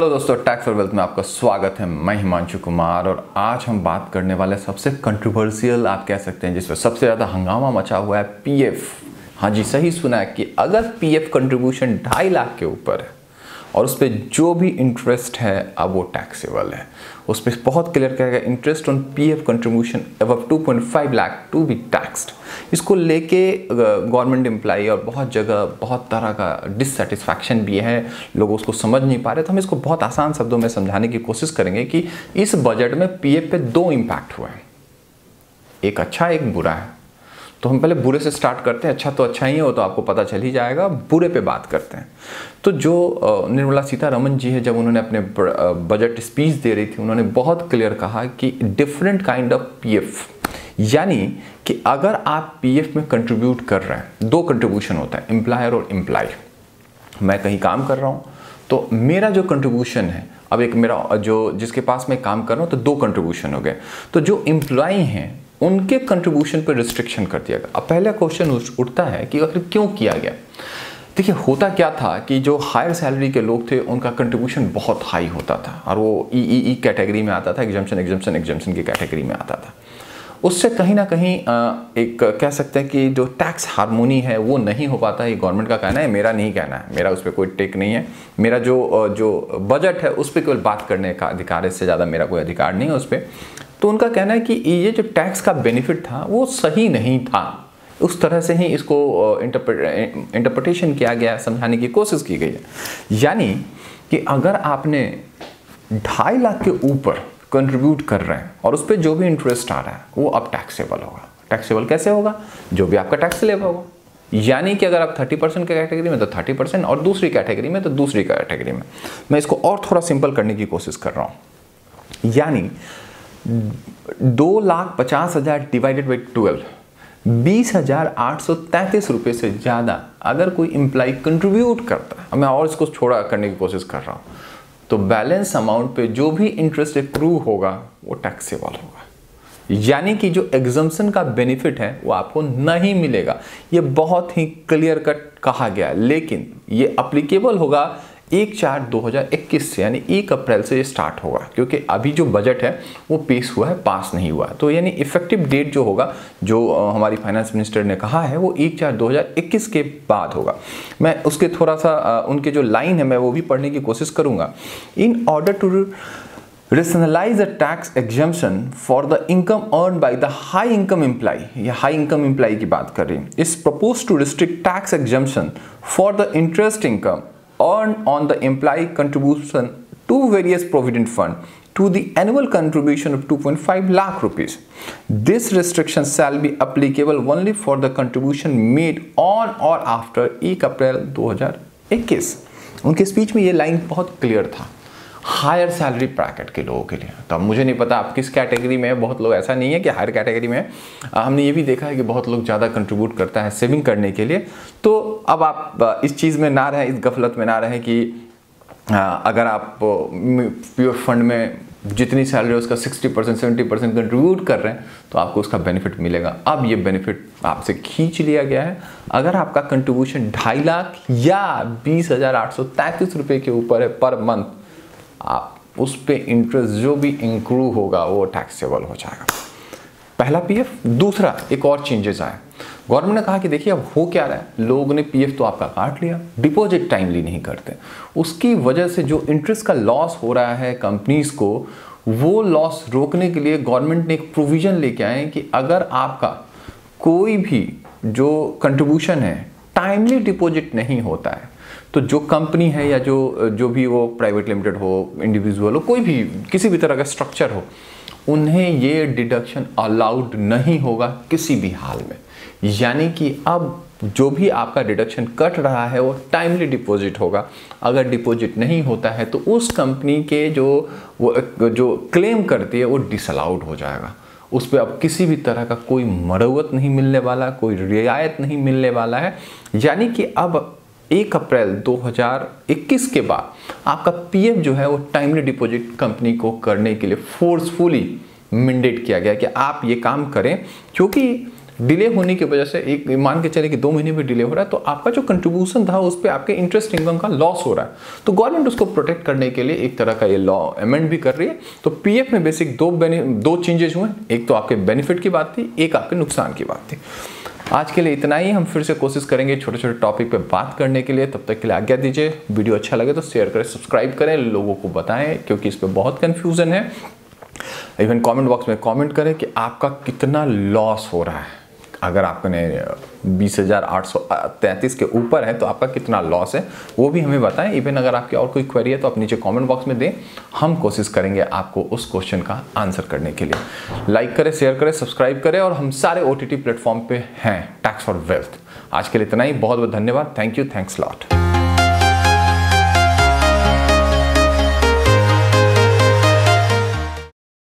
Hello दोस्तों, tax और wealth में आपका स्वागत है। मैं हिमांशु कुमार और आज हम बात करने वाले सबसे कंट्रोवर्शियल आप कह सकते हैं, जिसमें सबसे ज़्यादा हंगामा मचा हुआ है पीएफ। हाँ जी, सही सुना है कि अगर पीएफ कंट्रीब्यूशन 2.5 लाख के ऊपर है और उस पर जो भी इंटरेस्ट है अब वो टैक्सेबल है। उस पर बहुत क्लियर करेगा interest on PF contribution above 2.5 lakh to be taxed. इसको लेके गवर्नमेंट एम्प्लॉई और बहुत जगह बहुत तरह का डिससेटिस्फैक्शन भी है, लोग उसको समझ नहीं पा रहे। तो हम इसको बहुत आसान शब्दों में समझाने की कोशिश करेंगे कि इस बजट में पीएफ पे 2 इम्पैक्ट हुए हैं, एक अच्छा एक बुरा है। तो हम पहले बुरे से स्टार्ट करते हैं। अच्छा तो अच्छा ही है, वो तो आपको पता चल ही जाएगा। बुरे पे बात करते हैं। तो जो निर्मला सीतारमण जी है, जब उन्होंने अपने बजट स्पीच दे रही थी, उन्होंने बहुत क्लियर कहा कि डिफरेंट काइंड ऑफ पीएफ, यानी कि अगर आप पीएफ में कंट्रीब्यूट कर रहे हैं, 2 कंट्रीब्यूशन होता है, एम्प्लॉयर और एम्प्लॉय। मैं कहीं काम कर रहा हूँ तो मेरा जो कंट्रीब्यूशन है, अब एक मेरा जो जिसके पास मैं काम कर रहा हूँ, तो 2 कंट्रीब्यूशन हो गए। तो जो एम्प्लॉय हैं उनके कंट्रीब्यूशन पर रिस्ट्रिक्शन कर दिया गया। अब पहला क्वेश्चन उठता है कि आखिर क्यों किया गया। देखिए, होता क्या था कि जो हायर सैलरी के लोग थे उनका कंट्रीब्यूशन बहुत हाई होता था और वो ई कैटेगरी में आता था, एग्जम्पशन की कैटेगरी में आता था। उससे कहीं ना कहीं एक कह सकते हैं कि जो टैक्स हार्मोनी है वो नहीं हो पाता। ये गवर्नमेंट का कहना है, मेरा नहीं कहना है, मेरा उस पर कोई टेक नहीं है। मेरा जो बजट है उस पर केवल बात करने का अधिकार है, इससे ज़्यादा मेरा कोई अधिकार नहीं है उस पर। तो उनका कहना है कि ये जो टैक्स का बेनिफिट था वो सही नहीं था। उस तरह से ही इसको इंटरप्रिटेशन किया गया, समझाने की कोशिश की गई है। यानी कि अगर आपने 2.5 लाख के ऊपर कंट्रीब्यूट कर रहे हैं और उस पर जो भी इंटरेस्ट आ रहा है वो अब टैक्सेबल होगा। टैक्सेबल कैसे होगा? जो भी आपका टैक्स लेवल होगा। यानी कि अगर आप 30% के कैटेगरी में तो 30% और दूसरी कैटेगरी में तो दूसरी कैटेगरी में। मैं इसको और थोड़ा सिंपल करने की कोशिश कर रहा हूँ। यानी 2,50,000 डिवाइडेड बाई 12, 20,833 रुपये से ज़्यादा अगर कोई एम्प्लॉय कंट्रीब्यूट करता है, मैं और इसको छोड़ा करने की कोशिश कर रहा हूँ, तो बैलेंस अमाउंट पे जो भी इंटरेस्ट एक्रू होगा वो टैक्सेबल होगा। यानी कि जो एग्जम्पशन का बेनिफिट है वो आपको नहीं मिलेगा। ये बहुत ही क्लियर कट कहा गया है, लेकिन ये अप्लीकेबल होगा 1/4/2021 से, यानी 1 अप्रैल से ये स्टार्ट होगा। क्योंकि अभी जो बजट है वो पेश हुआ है, पास नहीं हुआ है। तो यानी इफेक्टिव डेट जो होगा, जो हमारी फाइनेंस मिनिस्टर ने कहा है, वो 1/4/2021 के बाद होगा। मैं उसके थोड़ा सा उनके जो लाइन है मैं वो भी पढ़ने की कोशिश करूंगा। In order to rationalize a tax exemption for the income earned by the high income employee, या high income employee की बात कर रही है, is proposed to restrict tax exemption for the interest income earned on the employee contribution to various provident fund to the annual contribution of 2.5 lakh rupees. This restriction shall be applicable only for the contribution made on or after 1 अप्रैल 2021। उनके speech में ये line बहुत clear था higher salary bracket के लोगों के लिए। तो अब मुझे नहीं पता आप किस कैटेगरी में है। बहुत लोग, ऐसा नहीं है कि हायर कैटेगरी में है, हमने ये भी देखा है कि बहुत लोग ज़्यादा कंट्रीब्यूट करता है सेविंग करने के लिए। तो अब आप इस चीज़ में ना रहें, इस गफलत में ना रहें कि अगर आप प्योर फंड में जितनी सैलरी है उसका 60% 70% कंट्रीब्यूट कर रहे हैं तो आपको उसका बेनिफिट मिलेगा। अब ये बेनिफिट आपसे खींच लिया गया है। अगर आपका कंट्रीब्यूशन 2.5 लाख या 20,833 रुपये के ऊपर है पर मंथ, आप उस पे इंटरेस्ट जो भी इंक्रू होगा वो टैक्सेबल हो जाएगा। पहला पीएफ। दूसरा, एक और चेंजेस आया। गवर्नमेंट ने कहा कि देखिए अब हो क्या रहा है, लोगों ने पीएफ तो आपका काट लिया, डिपॉजिट टाइमली नहीं करते, उसकी वजह से जो इंटरेस्ट का लॉस हो रहा है कंपनीज को, वो लॉस रोकने के लिए गवर्नमेंट ने एक प्रोविजन लेके आए कि अगर आपका कोई भी जो कंट्रीब्यूशन है टाइमली डिपॉजिट नहीं होता है तो जो कंपनी है या जो भी वो प्राइवेट लिमिटेड हो, इंडिविजुअल हो, कोई भी किसी भी तरह का स्ट्रक्चर हो, उन्हें ये डिडक्शन अलाउड नहीं होगा किसी भी हाल में। यानी कि अब जो भी आपका डिडक्शन कट रहा है वो टाइमली डिपॉजिट होगा। अगर डिपॉजिट नहीं होता है तो उस कंपनी के जो क्लेम करती है वो डिसअलाउड हो जाएगा। उस पर अब किसी भी तरह का कोई मरम्मत नहीं मिलने वाला, कोई रियायत नहीं मिलने वाला है। यानी कि अब 1 अप्रैल 2021 के बाद आपका पीएफ जो है वो टाइमली डिपॉजिट कंपनी को करने के लिए फोर्सफुली मैंडेट किया गया कि आप ये काम करें। क्योंकि डिले होने की वजह से, एक मान के चले कि 2 महीने में डिले हो रहा है, तो आपका जो कंट्रीब्यूशन था उस पर आपके इंटरेस्ट इनकम का लॉस हो रहा है। तो गवर्नमेंट उसको प्रोटेक्ट करने के लिए एक तरह का ये लॉ अमेंड भी कर रही है। तो पीएफ में बेसिक दो चेंजेस हुए, एक तो आपके बेनिफिट की बात थी, एक आपके नुकसान की बात थी। आज के लिए इतना ही। हम फिर से कोशिश करेंगे छोटे छोटे टॉपिक पे बात करने के लिए। तब तक के लिए आज्ञा दीजिए। वीडियो अच्छा लगे तो शेयर करें, सब्सक्राइब करें, लोगों को बताएं, क्योंककि इस पर बहुत कंफ्यूजन है। इवन कमेंट बॉक्स में कमेंट करें कि आपका कितना लॉस हो रहा है। अगर आपने 20,833 के ऊपर है तो आपका कितना लॉस है वो भी हमें बताएं। इवन अगर आपकी और कोई क्वेरी है तो आप नीचे कमेंट बॉक्स में दें, हम कोशिश करेंगे आपको उस क्वेश्चन का आंसर करने के लिए। लाइक करें, शेयर करें, सब्सक्राइब करें, और हम सारे OTT प्लेटफॉर्म पे हैं टैक्स फॉर वेल्थ। आज के लिए इतना ही। बहुत बहुत धन्यवाद। Thank you, thanks lot.